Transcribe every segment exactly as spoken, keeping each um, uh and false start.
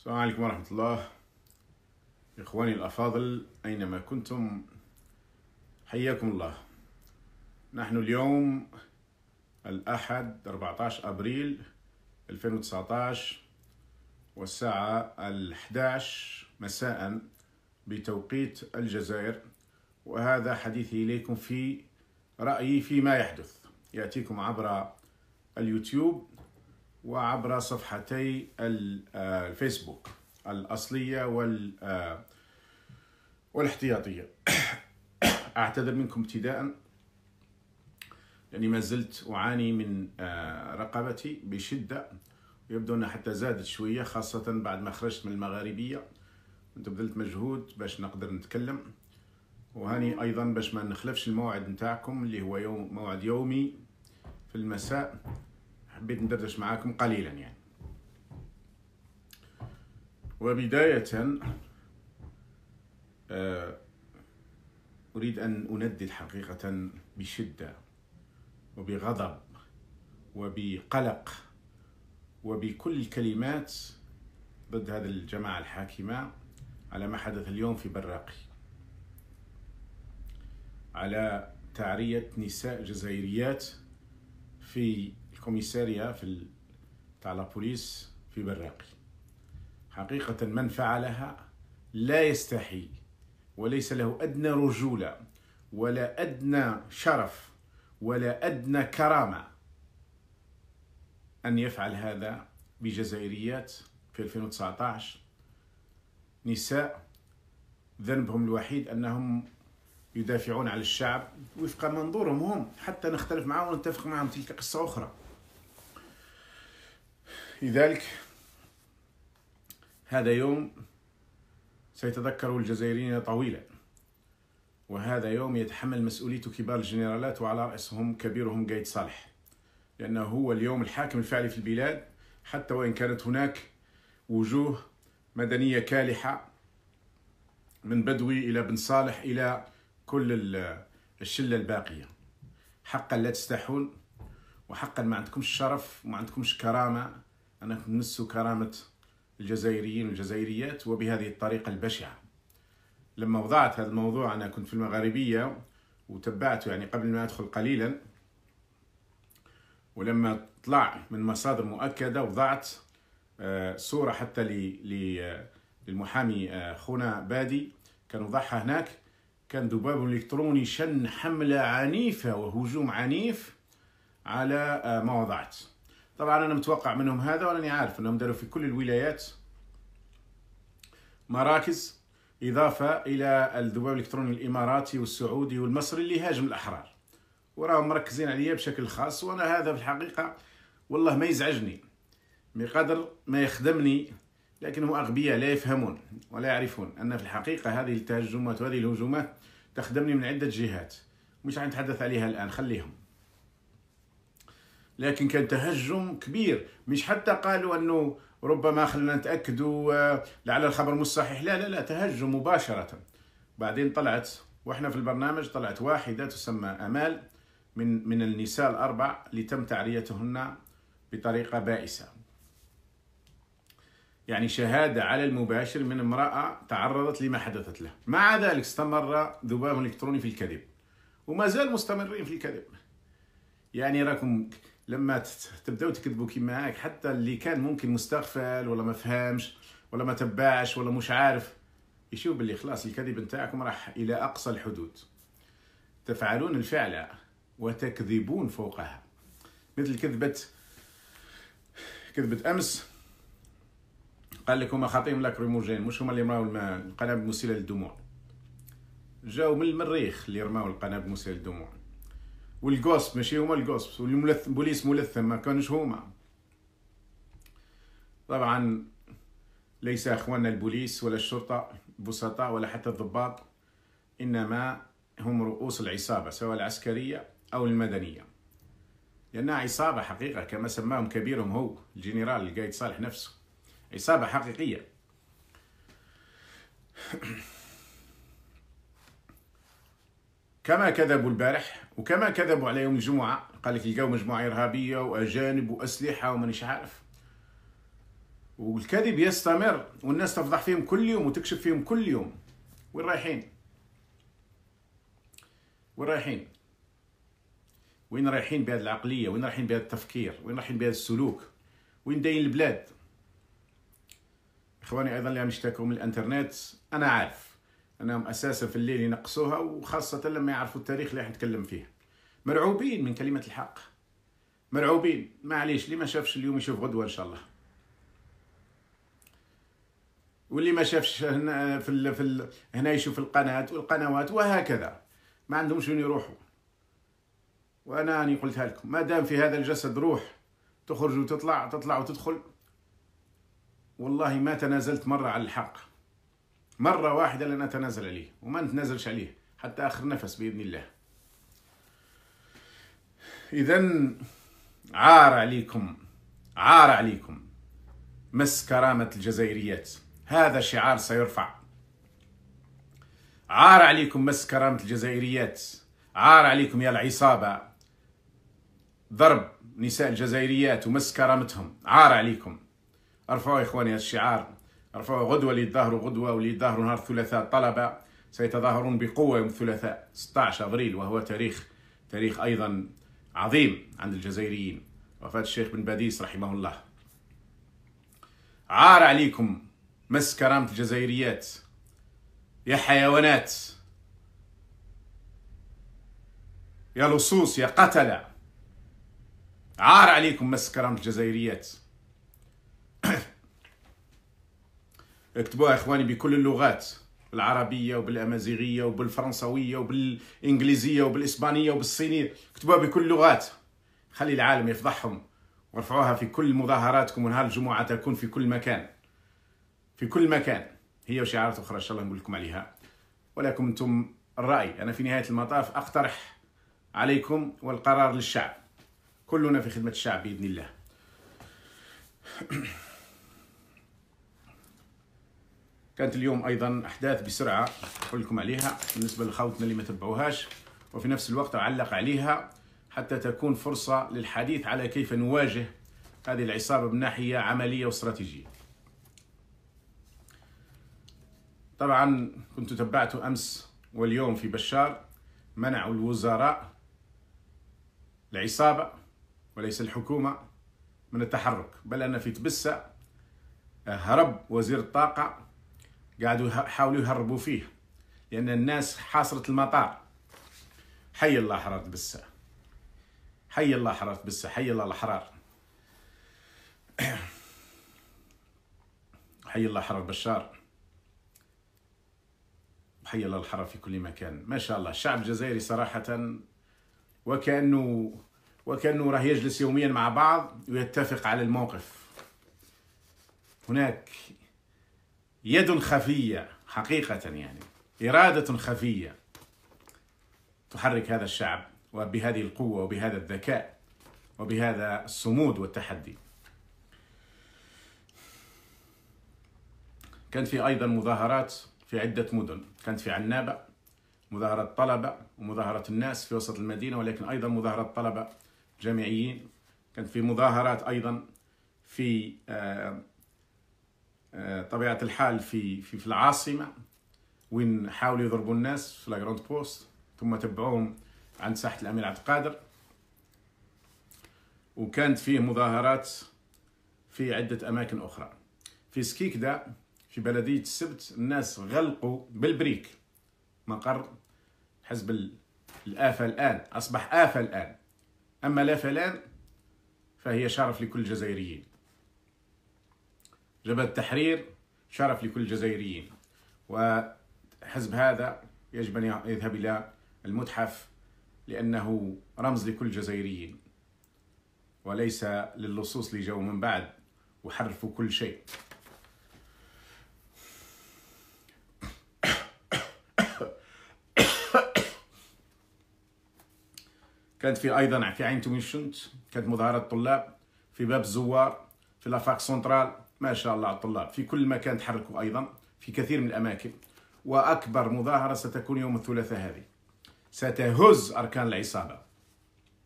السلام عليكم ورحمة الله. إخواني الأفاضل أينما كنتم حياكم الله. نحن اليوم الأحد أربعة عشر أبريل ألفين وتسعة عشر والساعة الأحد عشر مساء بتوقيت الجزائر، وهذا حديثي إليكم في رأيي فيما يحدث. يأتيكم عبر اليوتيوب وعبر صفحتي الفيسبوك الأصلية والاحتياطية. أعتذر منكم ابتداء لأني ما زلت أعاني من رقبتي بشدة، ويبدو أنها حتى زادت شوية، خاصة بعد ما خرجت من المغاربية. كنت بذلت مجهود باش نقدر نتكلم، وهاني أيضا باش ما نخلفش الموعد نتاعكم اللي هو يوم موعد يومي في المساء. حبيت ندردش معاكم قليلا يعني. وبداية أريد أن أندد حقيقة بشدة وبغضب وبقلق وبكل الكلمات ضد هذه الجماعة الحاكمة على ما حدث اليوم في براقي، على تعرية نساء جزائريات في الكوميسارية في تاع لابوليس في براقي. حقيقة من فعلها لا يستحي وليس له أدنى رجولة ولا أدنى شرف ولا أدنى كرامة أن يفعل هذا بجزائريات في ألفين وتسعة عشر. نساء ذنبهم الوحيد أنهم يدافعون عن الشعب وفق منظورهم هم، حتى نختلف معهم ونتفق معهم تلك قصة أخرى. لذلك هذا يوم سيتذكره الجزائريين طويلا، وهذا يوم يتحمل مسؤوليته كبار الجنرالات وعلى رأسهم كبيرهم قايد صالح، لأنه هو اليوم الحاكم الفعلي في البلاد، حتى وإن كانت هناك وجوه مدنية كالحة من بدوي إلى بن صالح إلى كل الشلة الباقية. حقا لا تستحون، وحقا ما عندكمش شرف وما عندكمش كرامة أنكم تمسوا كرامة الجزائريين والجزائريات وبهذه الطريقة البشعة. لما وضعت هذا الموضوع، أنا كنت في المغاربية وتبعته يعني قبل ما أدخل قليلا، ولما طلع من مصادر مؤكدة وضعت صورة حتى للمحامي خونا بادي كان وضعها هناك. كان ذباب الإلكتروني شن حملة عنيفة وهجوم عنيف على ما وضعت. طبعا أنا متوقع منهم هذا، وأنا عارف أنهم داروا في كل الولايات مراكز، إضافة إلى الذباب الإلكتروني الإماراتي والسعودي والمصري اللي هاجم الأحرار، وراهم مركزين عليا بشكل خاص. وأنا هذا في الحقيقة والله ما يزعجني بقدر ما يخدمني، لكنهم أغبياء لا يفهمون ولا يعرفون أن في الحقيقة هذه التهجمات وهذه الهجومات تخدمني من عدة جهات، مش راح نتحدث عليها الآن، خليهم. لكن كان تهجم كبير، مش حتى قالوا أنه ربما خلنا نتأكدوا لعل الخبر مش صحيح، لا لا لا، تهجم مباشرة. بعدين طلعت وإحنا في البرنامج طلعت واحدة تسمى أمال من من النساء الأربع اللي تم تعريتهن بطريقة بائسة، يعني شهادة على المباشر من امرأة تعرضت لما حدثت له. مع ذلك استمر ذباب الإلكتروني في الكذب، وما زال مستمرين في الكذب. يعني راكم لما تبداو تكذبوا كيما هيك، حتى اللي كان ممكن مستغفل ولا ما فهمش ولا ما تبعش ولا مش عارف، يشوف باللي خلاص الكذب نتاعكم راح إلى أقصى الحدود. تفعلون الفعل وتكذبون فوقها، مثل كذبة كذبة أمس. قال لك هما خاطئين لاكريموجين، مش هما اللي رماو القنابل مسيلة للدموع، جاو من المريخ اللي رماو القنابل مسيلة للدموع. والقوسب ماشي هما القوسب، والبوليس ملثم ما كانوش هما. طبعا ليس اخواننا البوليس ولا الشرطة بسطاء ولا حتى الضباط، انما هم رؤوس العصابة سواء العسكرية او المدنية، لانها عصابة حقيقة كما سماهم كبيرهم هو الجنرال القايد صالح نفسه، عصابة حقيقية. كما كذبوا البارح وكما كذبوا على يوم الجمعة، قال لك لقاو مجموعة إرهابية وأجانب وأسلحة ومانيش عارف، والكذب يستمر والناس تفضح فيهم كل يوم وتكشف فيهم كل يوم. وين رايحين؟ وين رايحين؟ وين رايحين بهذه العقلية؟ وين رايحين بهذا التفكير؟ وين رايحين بهذا السلوك؟ وين داين البلاد؟ إخواني أيضا اللي عم يشتكوا من الإنترنت، أنا عارف أنهم أساسا في الليل ينقصوها، وخاصة لما يعرفوا التاريخ اللي راح نتكلم فيه. مرعوبين من كلمة الحق، مرعوبين. معليش، اللي ما شافش اليوم يشوف غدوة إن شاء الله، واللي ما شافش هنا في ال... في ال... هنا يشوف القناة والقنوات وهكذا. ما عندهمش وين يروحوا. وأنا أني قلتها لكم، ما دام في هذا الجسد روح تخرج وتطلع، تطلع وتدخل. والله ما تنازلت مرة على الحق، مرة واحدة لن أتنازل عليه، وما نتنازلش عليه حتى آخر نفس بإذن الله. إذن عار عليكم، عار عليكم مس كرامة الجزائريات، هذا شعار سيرفع. عار عليكم مس كرامة الجزائريات، عار عليكم يا العصابة، ضرب نساء الجزائريات ومس كرامتهم، عار عليكم. ارفعوا يا إخواني هذا الشعار، ارفعوا غدوة اللي يتظاهروا غدوة، واللي يتظاهروا نهار الثلاثاء. الطلبة سيتظاهرون بقوة يوم الثلاثاء ستة عشر أبريل، وهو تاريخ تاريخ أيضا عظيم عند الجزائريين، وفاة الشيخ بن باديس رحمه الله. عار عليكم مس كرامة الجزائريات يا حيوانات، يا لصوص، يا قتلة. عار عليكم مس كرامة الجزائريات. اكتبوها يا إخواني بكل اللغات، بالعربية وبالأمازيغية وبالفرنسوية وبالإنجليزية وبالإسبانية وبالصينية، اكتبوها بكل اللغات، خلي العالم يفضحهم. وارفعوها في كل مظاهراتكم، ونهار الجمعة تكون في كل مكان، في كل مكان. هي وشعارات أخرى إن شاء الله نقول لكم عليها، ولكم أنتم الرأي. أنا في نهاية المطاف أقترح عليكم، والقرار للشعب، كلنا في خدمة الشعب بإذن الله. كانت اليوم أيضا أحداث بسرعة أقول لكم عليها بالنسبة لخوتنا اللي ما تبعوهاش، وفي نفس الوقت أعلق عليها حتى تكون فرصة للحديث على كيف نواجه هذه العصابة من ناحية عملية واستراتيجية. طبعا كنت تبعت أمس واليوم في بشار منعوا الوزراء، العصابة وليس الحكومة، من التحرك، بل أن في تبسة هرب وزير الطاقة، قاعدوا يحاولوا يهربوا فيه لأن الناس حاصرة المطار. حي الله حرارة تبسة، حي الله حرارة تبسة، حي الله الأحرار، حي الله حرارة بشار، حي الله الحرارة في كل مكان. ما شاء الله الشعب الجزائري صراحة وكأنه وكأنه راه يجلس يوميا مع بعض ويتفق على الموقف. هناك يد خفية حقيقة، يعني إرادة خفية تحرك هذا الشعب، وبهذه القوة وبهذا الذكاء وبهذا الصمود والتحدي. كانت في أيضا مظاهرات في عدة مدن، كانت في عنابة مظاهرة طلبة ومظاهرة الناس في وسط المدينة، ولكن أيضا مظاهرة طلبة جامعيين. كانت في مظاهرات أيضا في طبيعة الحال في في في العاصمة، وين حاولوا يضربوا الناس في لاغروند بوست، ثم تبعوهم عند ساحة الأمير عبد القادر. وكانت فيه مظاهرات في عدة أماكن أخرى. في سكيكدا في بلدية السبت الناس غلقوا بالبريك مقر حزب الآفة الآن، أصبح آفة الآن، أما لا فلان فهي شرف لكل الجزائريين. جبهة التحرير شرف لكل الجزائريين، وحزب هذا يجب أن يذهب إلى المتحف لأنه رمز لكل الجزائريين، وليس للصوص اللي جاوا من بعد وحرفوا كل شيء. كانت في أيضا في عين توميشنت كانت مظاهرة طلاب، في باب الزوار، في لافاق سنترال. ما شاء الله على الطلاب في كل مكان تحركوا أيضا في كثير من الأماكن. وأكبر مظاهرة ستكون يوم الثلاثاء، هذه ستهز أركان العصابة،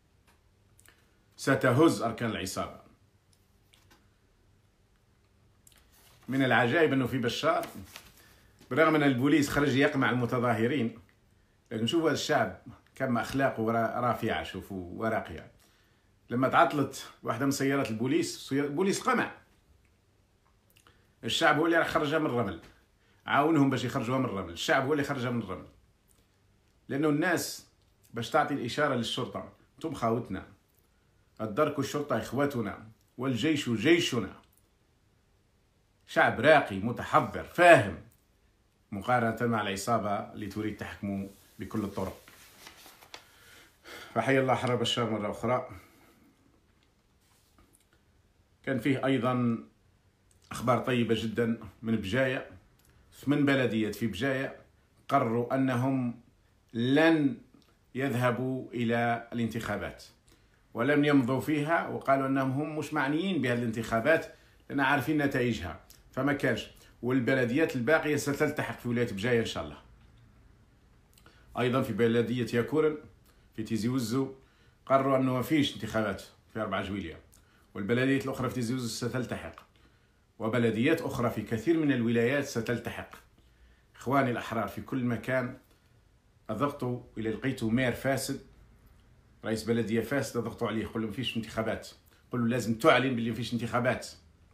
ستهز أركان العصابة. من العجائب أنه في بشار برغم أن البوليس خرج يقمع المتظاهرين، لكن شوفوا هذا الشعب كم أخلاقه رافعة، شوفوا وراقية. لما تعطلت واحدة من سيارات البوليس، البوليس قمع، الشعب هو اللي راح خرجها من الرمل، عاونهم باش يخرجوها من الرمل، الشعب هو اللي خرجها من الرمل. لأنه الناس باش تعطي الإشارة للشرطة، انتم خاوتنا، الدرك والشرطة إخوتنا والجيش جيشنا. شعب راقي متحضر فاهم، مقارنة مع العصابة اللي تريد تحكمه بكل الطرق. فحي الله حرب بشار مرة أخرى. كان فيه أيضا أخبار طيبة جدا من بجاية. ثمان بلديات في بجاية قرروا أنهم لن يذهبوا إلى الانتخابات ولم يمضوا فيها، وقالوا أنهم هم مش معنيين بهذه الانتخابات لأن عارفين نتائجها، فما كانش. والبلديات الباقية ستلتحق في ولاية بجاية إن شاء الله. أيضا في بلدية ياكورن في تيزي وزو قرروا أنه ما فيش انتخابات في أربعة جويلية، والبلديات الأخرى في تيزي وزو ستلتحق، وبلديات أخرى في كثير من الولايات ستلتحق. إخواني الأحرار في كل مكان، أضغطوا إلى لقيتوا مير فاسد، رئيس بلدية فاسد، أضغطوا عليه، قلوا ما فيش انتخابات، قلوا لازم تعلن باللي ما فيش انتخابات.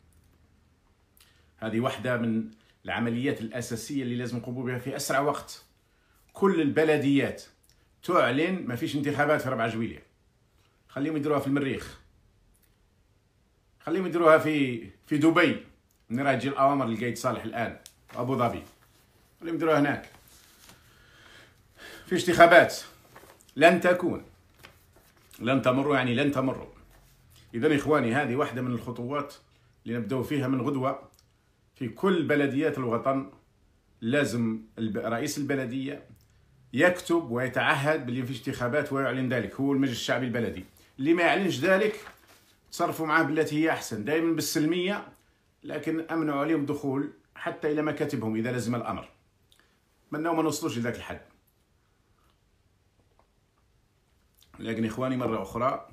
هذه واحدة من العمليات الأساسية اللي لازم نقوموا بها في أسرع وقت. كل البلديات تعلن ما فيش انتخابات في ربع جويلية، خليهم يديروها في المريخ، خليهم يديروها في في دبي، من راه تجي الأوامر لقايد صالح الآن، أبو ظبي، خليهم يديروها هناك. في انتخابات لن تكون، لن تمر، يعني لن تمر. إذن إخواني هذه واحدة من الخطوات اللي نبدأ فيها من غدوة في كل بلديات الوطن. لازم رئيس البلدية يكتب ويتعهد باللي فيش انتخابات ويعلن ذلك، هو المجلس الشعبي البلدي. اللي ما يعلنش ذلك تصرفوا معاه بالتي هي أحسن، دائما بالسلمية، لكن أمنعوا عليهم الدخول حتى إلى مكاتبهم إذا لزم الأمر. أتمنى ما نوصلوش لذاك الحد. لكن إخواني مرة أخرى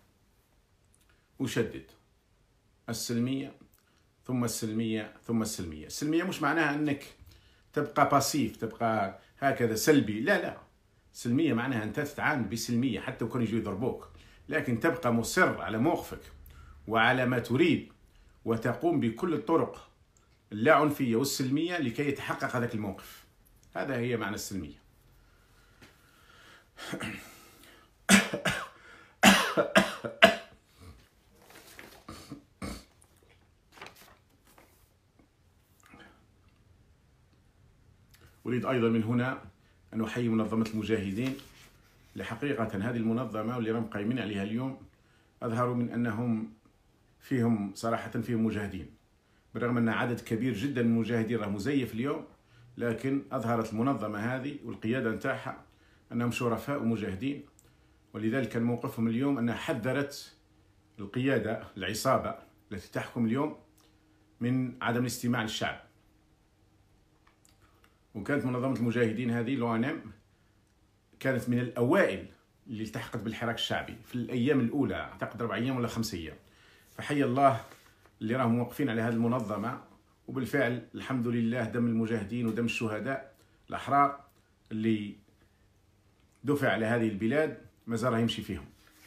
أشدد، السلمية ثم السلمية ثم السلمية. السلمية مش معناها أنك تبقى باسيف، تبقى هكذا سلبي، لا لا. سلمية معناها أنت تتعامل بسلمية حتى وكان يجوا يضربوك، لكن تبقى مصر على موقفك وعلى ما تريد، وتقوم بكل الطرق اللا عنفية والسلمية لكي يتحقق هذاك الموقف. هذا هي معنى السلمية. أريد أيضا من هنا أن أحيي منظمة المجاهدين. لحقيقة هذه المنظمة واللي راهم قايمين عليها اليوم أظهروا من أنهم فيهم صراحة فيهم مجاهدين، بالرغم أن عدد كبير جدا من المجاهدين راه مزيف اليوم، لكن أظهرت المنظمة هذه والقيادة نتاعها أنهم شرفاء ومجاهدين. ولذلك كان موقفهم اليوم أنها حذرت القيادة العصابة التي تحكم اليوم من عدم الاستماع للشعب. وكانت منظمة المجاهدين هذه لوانم كانت من الأوائل اللي التحقت بالحراك الشعبي في الأيام الأولى، أعتقد أربع أيام ولا خمس أيام. فحي الله اللي راهم موقفين على هذه المنظمة، وبالفعل الحمد لله دم المجاهدين ودم الشهداء الأحرار اللي دفع على هذه البلاد ما زال يمشي فيهم.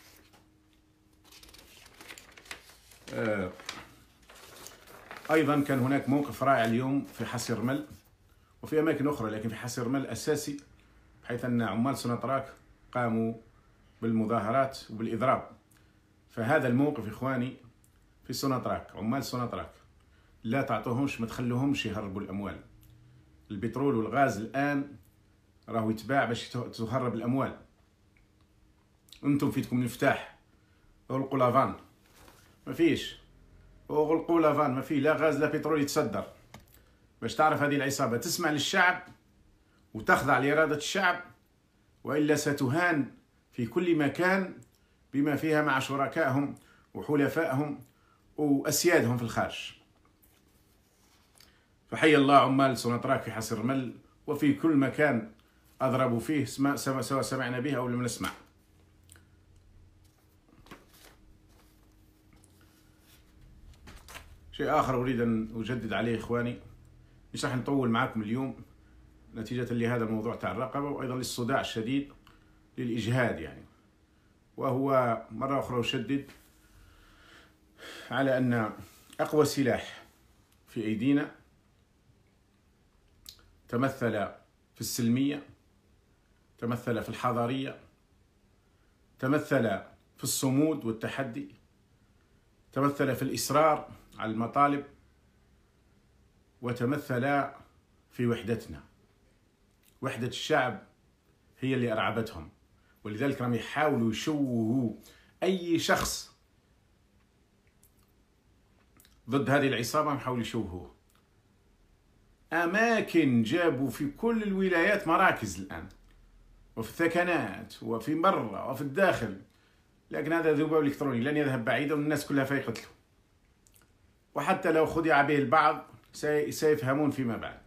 أيضا كان هناك موقف رائع اليوم في حصير مل وفي أماكن أخرى، لكن في حصير مل أساسي، بحيث أن عمال سوناطراك قاموا بالمظاهرات وبالإضراب. فهذا الموقف إخواني في سوناطراك، عمال سوناطراك لا تعطوهمش، ما تخلوهمش يهربوا الأموال. البترول والغاز الآن راهو يتباع باش تهرب الأموال. أنتم فيتكم المفتاح، أغلقوا لافان، ما فيش، أغلقوا لافان، ما فيه لا غاز لا بترول يتصدر. باش تعرف هذه العصابة تسمع للشعب وتخضع لإرادة الشعب، وإلا ستهان في كل مكان بما فيها مع شركائهم وحلفائهم وأسيادهم في الخارج. فحي الله عمال سوناطراك في حصير مل وفي كل مكان أضربوا فيه، سواء سمعنا به أو لم نسمع. شيء آخر أريد أن أجدد عليه إخواني، مش راح نطول معكم اليوم نتيجة لهذا الموضوع تاع الرقبة، وأيضا للصداع الشديد للإجهاد يعني. وهو مرة أخرى أشدد على أن أقوى سلاح في أيدينا تمثل في السلمية، تمثل في الحضارية، تمثل في الصمود والتحدي، تمثل في الإصرار على المطالب، وتمثل في وحدتنا. وحدة الشعب هي اللي أرعبتهم، ولذلك راهم يحاولوا يشوهوا أي شخص ضد هذه العصابة، يحاولوا يشوهوه. أماكن جابوا في كل الولايات مراكز الآن، وفي الثكنات وفي برا وفي الداخل، لكن هذا ذباب إلكتروني لن يذهب بعيدا والناس كلها فيقتلوا، وحتى لو خدع به البعض سيفهمون فيما بعد.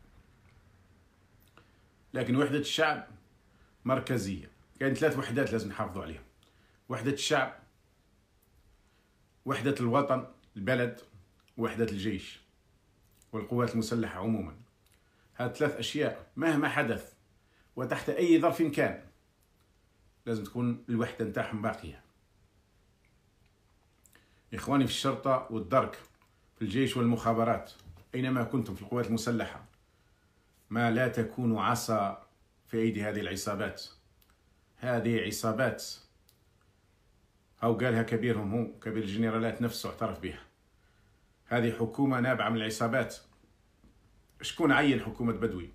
لكن وحدة الشعب مركزية. كاين ثلاث وحدات لازم نحافظوا عليها: وحدة الشعب، وحدة الوطن البلد، وحدة الجيش والقوات المسلحة عموما. هذه ثلاث أشياء مهما حدث وتحت أي ظرف كان لازم تكون الوحدة نتاعهم باقية. إخواني في الشرطة والدرك، في الجيش والمخابرات، أينما كنتم في القوات المسلحة، ما لا تكونوا عصا في أيدي هذه العصابات. هذه عصابات، أو قالها كبيرهم هو كبير الجنرالات نفسه اعترف بها. هذه حكومة نابعة من العصابات. شكون عين حكومة بدوي؟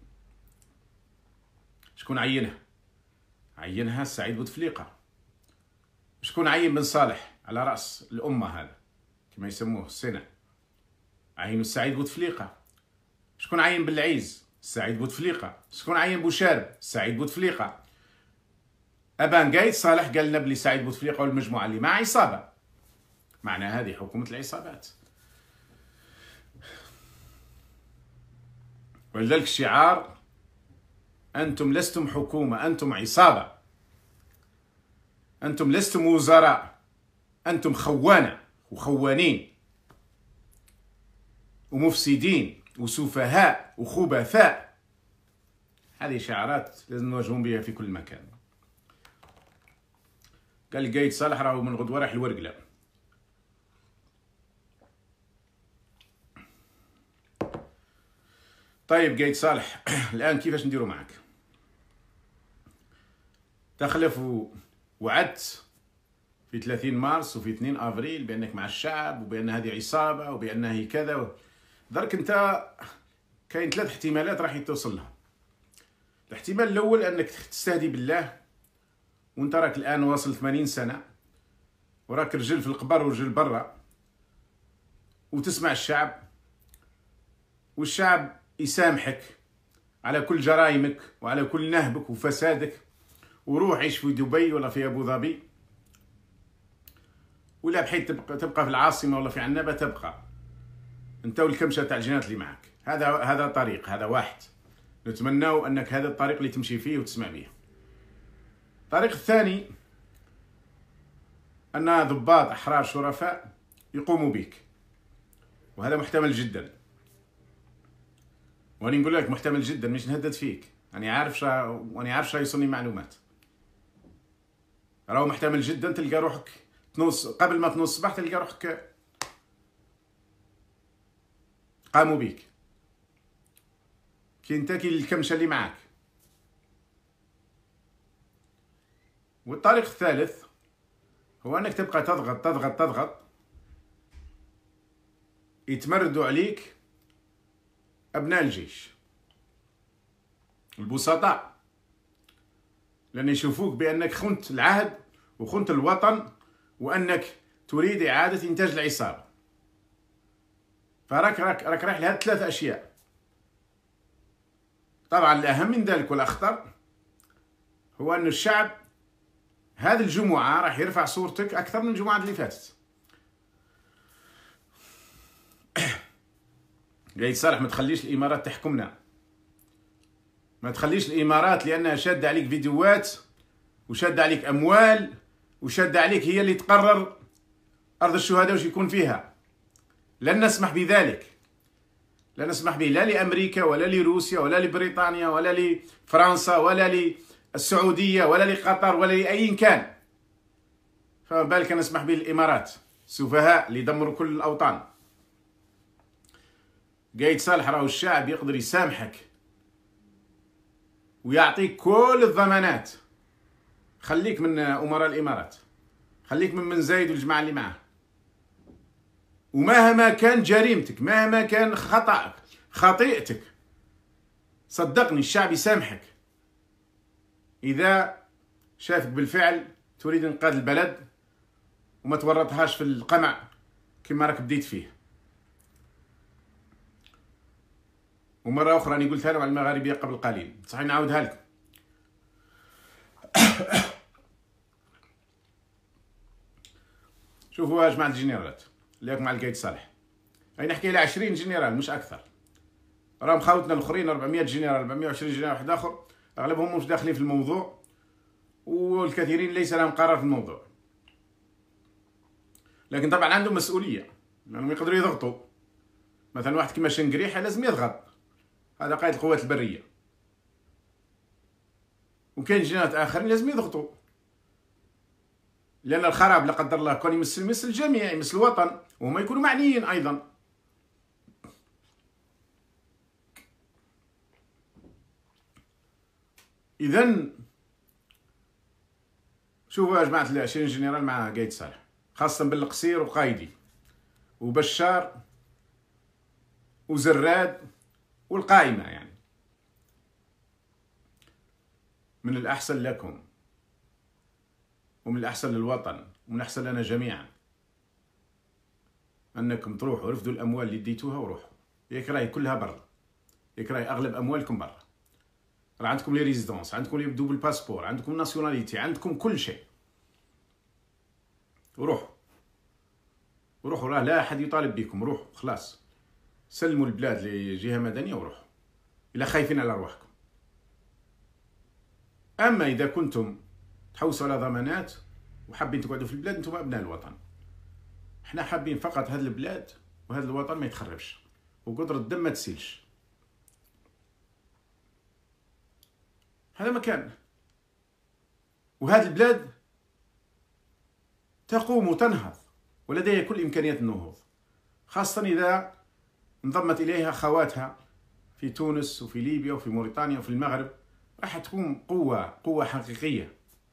شكون عينها؟ عينها سعيد بوتفليقة. شكون عين بن صالح على رأس الأمة هذا كما يسموه السنة؟ عينوا سعيد بوتفليقة. شكون عين بالعيز؟ سعيد بوتفليقة. شكون عين بوشارب؟ سعيد بوتفليقة. أبان قايد صالح قال نبلي سعيد بوتفليقة والمجموعة اللي مع عصابة. معنى هذه حكومة العصابات. ولذلك الشعار: أنتم لستم حكومة، أنتم عصابة. أنتم لستم وزراء، أنتم خوانة وخوانين ومفسدين وسفهاء وخبثاء. هذه شعارات لازم نواجهون بها في كل مكان. قال لي قايد صالح راهو من غدوة رايح الورقلة. طيب قايد صالح، الآن كيفاش نديروا معك؟ تخلف وعدت في ثلاثين مارس وفي اثنين أفريل بأنك مع الشعب وبأن هذه عصابة وبأنها هي كذا. درك أنت كاين ثلاث احتمالات راح توصل لها. الاحتمال الأول أنك تستهدي بالله، وانت راك الآن واصل ثمانين سنة وراك رجل في القبر ورجل برا، وتسمع الشعب، والشعب يسامحك على كل جرائمك وعلى كل نهبك وفسادك، وروح عيش في دبي ولا في أبو ظبي، ولا بحيث تبقى, تبقى في العاصمة ولا في عنابة، تبقى انت والكمشة تاع الجنات اللي معك. هذا هذا طريق، هذا واحد نتمناه أنك هذا الطريق اللي تمشي فيه وتسمع به. الطريق الثاني أن ضباط أحرار شرفاء يقوموا بك، وهذا محتمل جدا. وأنا نقول لك محتمل جدا، مش نهدد فيك، أنا عارف شا وأنا عارف شا يوصلني معلومات. راهو محتمل جدا تلقى روحك تنوص قبل ما تنوص الصباح، تلقى روحك قاموا بيك. كي انت كي الكمشه اللي معاك. والطريق الثالث هو انك تبقى تضغط تضغط تضغط، يتمردوا عليك ابناء الجيش البسطاء، لان يشوفوك بانك خنت العهد وخنت الوطن، وانك تريد اعاده انتاج العصابه. فراك راك راك رايح لهذه ثلاث اشياء. طبعا الاهم من ذلك والاخطر هو ان الشعب هذه الجمعه راح يرفع صورتك اكثر من الجمعات اللي فاتت. قايد صالح ما تخليش الامارات تحكمنا، ما تخليش الامارات لانها شاده عليك فيديوهات وشاده عليك اموال وشاده عليك، هي اللي تقرر ارض الشهداء وش يكون فيها. لن نسمح بذلك، لن نسمح به لا لأمريكا ولا لروسيا ولا لبريطانيا ولا لفرنسا ولا للسعودية ولا لقطر ولا لأي كان. فما بالك نسمح به للإمارات سفهاء اللي يدمروا كل الأوطان. قايد صالح راهو الشعب يقدر يسامحك ويعطيك كل الضمانات. خليك من أمراء الإمارات، خليك من بن زايد والجماعة اللي معه، ومهما كان جريمتك، مهما كان خطأك خطيئتك، صدقني الشعب يسامحك إذا شافك بالفعل تريد إنقاذ البلد وما تورطهاش في القمع كما راك بديت فيه. ومرة أخرى أنا قلتها لهم على المغاربية قبل قليل، صحيح نعاودها لكم. شوفوا يا جماعة الجنرالات اللي مع القايد صالح، أي نحكي على عشرين جنرال مش أكثر. راهم خاوتنا الآخرين أربعمائة جنرال، أربعمائة وعشرين جنرال واحد آخر، أغلبهم مش داخلين في الموضوع، والكثيرين ليس لهم قرار في الموضوع. لكن طبعا عندهم مسؤولية لأنهم يقدروا يضغطوا. مثلا واحد كما شنقريحة لازم يضغط، هذا قائد القوات البرية. وكاين جنرالات آخرين لازم يضغطوا، لأن الخراب لا قدر الله كون يمس يمس الجميع، يمس الوطن، وهما يكونوا معنيين أيضا. إذن شوفوا يا جماعة العشرين جنرال مع قايد صالح، خاصة بالقصير وقايدي وبشار وزراد والقائمة، يعني من الأحسن لكم ومن الأحسن للوطن ومن الأحسن لنا جميعا أنكم تروحوا رفدوا الأموال اللي ديتوها وروحوا. ياك راهي كلها برا، ياك راهي أغلب أموالكم برا. راه عندكم لي ريزيدونس، عندكم لي بدو بالباسبور، عندكم ناسيوناليتي، عندكم كل شيء. وروحوا وروحوا، راه لا أحد يطالب بكم. روحوا خلاص، سلموا البلاد لجهة مدنية وروحوا إلا خايفين على أرواحكم. أما إذا كنتم تحوسوا على ضمانات وحابين تقعدوا في البلاد، انتم أبناء الوطن. احنا حابين فقط هذه البلاد وهذا الوطن ما يتخربش وقدر الدم ما تسيلش. هذا مكان، وهذه البلاد تقوم وتنهض ولديها كل إمكانيات النهوض، خاصة إذا انضمت إليها خواتها في تونس وفي ليبيا وفي موريتانيا وفي المغرب. راح تكون قوة قوة حقيقية،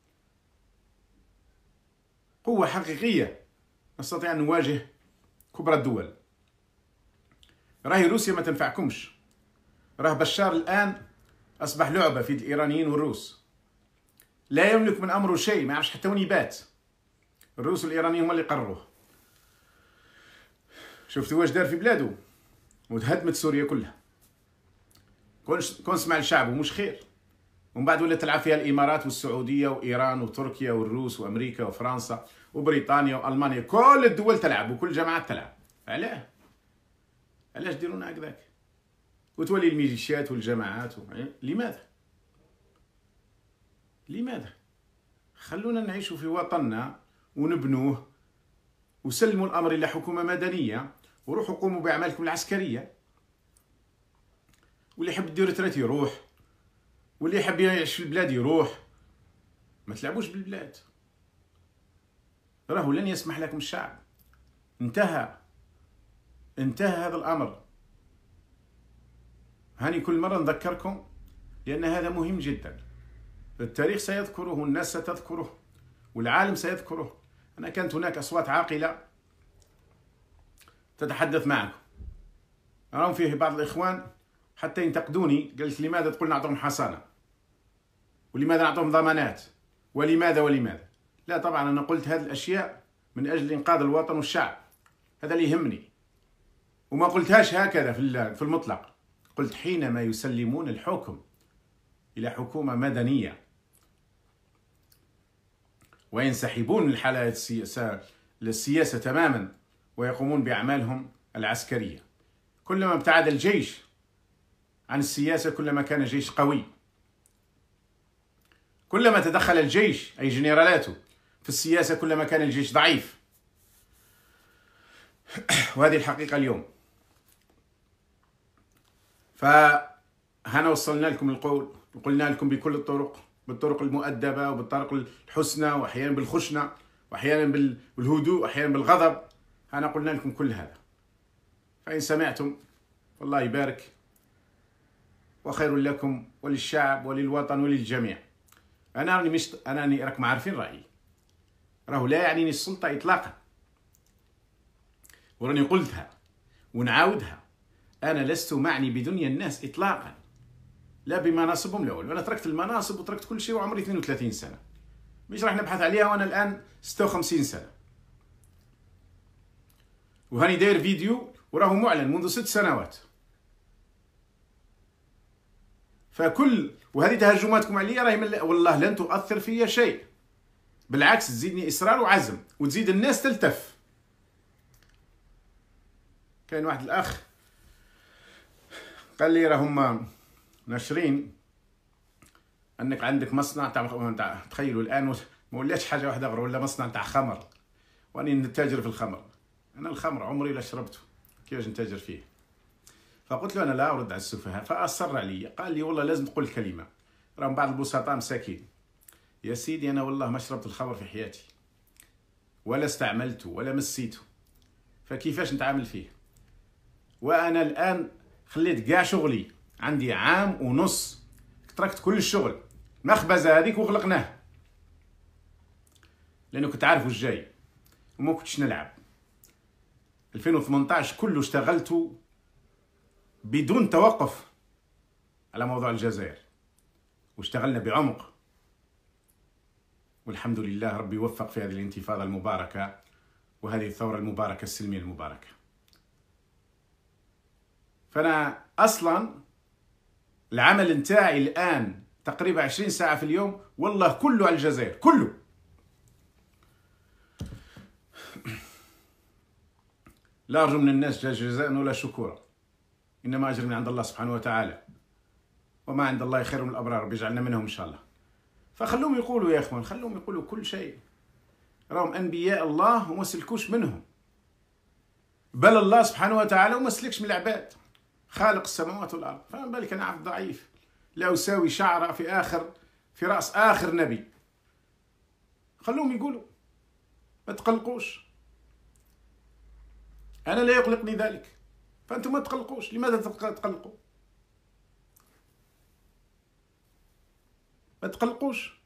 قوة حقيقية نستطيع أن نواجه كبرى الدول. راهي روسيا ما تنفعكمش، راه بشار الآن أصبح لعبة في الإيرانيين والروس، لا يملك من أمره شيء، ما يعرفش حتى وين يبات. الروس والإيرانيين هما اللي قرروه. شفتوا واش دار في بلاده وتهدمت سوريا كلها. كون كون سمع الشعب ومش خير، ومن بعد ولا تلعب فيها الإمارات والسعودية وإيران وتركيا والروس وأمريكا وفرنسا وبريطانيا وألمانيا، كل الدول تلعب وكل الجماعات تلعب. علاه؟ علاش ديرونا هكذاك؟ وتولي الميليشيات والجماعات و... لماذا؟ لماذا؟ خلونا نعيشوا في وطننا ونبنوه، وسلموا الأمر إلى حكومة مدنية، وروحوا قوموا بأعمالكم العسكرية. واللي يحب يدير ريتريت يروح، واللي يحب يعيش في البلاد يروح. ما تلعبوش بالبلاد، راهو لن يسمح لكم الشعب. انتهى انتهى هذا الأمر. هاني كل مرة نذكركم لأن هذا مهم جدا. التاريخ سيذكره، الناس ستذكره، والعالم سيذكره. أنا كانت هناك أصوات عاقلة تتحدث معكم، راهم فيه بعض الإخوان حتى ينتقدوني، قالت لماذا تقول نعطيهم حصانة، ولماذا نعطيهم ضمانات، ولماذا ولماذا. لا طبعا أنا قلت هذه الأشياء من أجل إنقاذ الوطن والشعب، هذا اللي يهمني. وما قلتهاش هكذا في المطلق، قلت حينما يسلمون الحكم إلى حكومة مدنية وينسحبون من الحالة السياسة, السياسة تماما ويقومون بأعمالهم العسكرية. كلما ابتعد الجيش عن السياسة كلما كان الجيش قوي. كلما تدخل الجيش أي جنرالاته في السياسة كلما كان الجيش ضعيف. وهذه الحقيقة اليوم. فهنا وصلنا لكم القول، وقلنا لكم بكل الطرق، بالطرق المؤدبة وبالطرق الحسنى، وأحيانا بالخشنة، وأحيانا بالهدوء، وأحيانا بالغضب. أنا قلنا لكم كل هذا، فإن سمعتم والله يبارك وخير لكم وللشعب وللوطن وللجميع. أنا راني مش أنا راني راكم عارفين رأيي، راهو لا يعنيني السلطة إطلاقا، وراني قلتها ونعاودها. أنا لست معني بدنيا الناس إطلاقا، لا بمناصبهم الأول. أنا تركت المناصب وتركت كل شيء وعمري اثنين وثلاثين سنة، مش راح نبحث عليها وأنا الآن ستة وخمسين سنة. وهاني داير فيديو وراه معلن منذ ست سنوات. فكل وهذه تهجماتكم عليا راهي والله لن تؤثر في شيء، بالعكس تزيدني إصرار وعزم، وتزيد الناس تلتف. كاين واحد الأخ قال لي راهم ناشرين انك عندك مصنع تاع، تخيلوا الان ما ولاتش حاجه واحده غير ولا مصنع تاع خمر، واني نتاجر في الخمر. انا الخمر عمري لا شربته، كيفاش نتاجر فيه؟ فقلت له انا لا ارد على السفهاء. فاصر علي، قال لي والله لازم تقول كلمه. راهم بعض البسطاء مساكين. يا سيدي انا والله ما شربت الخمر في حياتي، ولا استعملته ولا مسيته، فكيفاش نتعامل فيه؟ وانا الان خليت كاع شغلي، عندي عام ونص تركت كل الشغل، مخبزه هذيك وغلقناه، لانه كنت عارف واش جاي وما كنتش نلعب. ألفين وثمنطاش كله اشتغلت بدون توقف على موضوع الجزائر، واشتغلنا بعمق، والحمد لله ربي وفق في هذه الانتفاضه المباركه وهذه الثوره المباركه السلميه المباركه. فانا اصلا العمل نتاعي الان تقريبا عشرين ساعه في اليوم، والله كله على الجزائر، كله. لا ارجو من الناس جزاء ولا شكورا، انما اجر من عند الله سبحانه وتعالى، وما عند الله خير من الابرار، بيجعلنا منهم ان شاء الله. فخلوهم يقولوا يا اخوان، خلوهم يقولوا كل شيء، راهم انبياء الله وما سلكوش منهم، بل الله سبحانه وتعالى وما سلكش من العباد، خالق السماوات والارض. فما بالك انا عبد ضعيف لا اساوي شعره في اخر في راس اخر نبي. خلوهم يقولوا، ما تقلقوش، انا لا يقلقني ذلك، فانتم ما تقلقوش. لماذا تقلقوا؟ ما تقلقوش.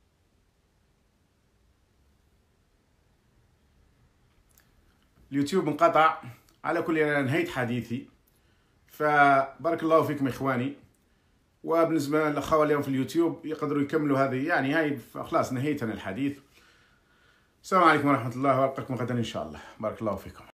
اليوتيوب انقطع. على كل انا نهيت حديثي، فبارك الله فيكم اخواني. وبالنسبه للاخوه اليوم في اليوتيوب يقدروا يكملوا هذه، يعني هاي خلاص نهيت انا الحديث. السلام عليكم ورحمه الله، والقاكم غدا ان شاء الله. بارك الله فيكم.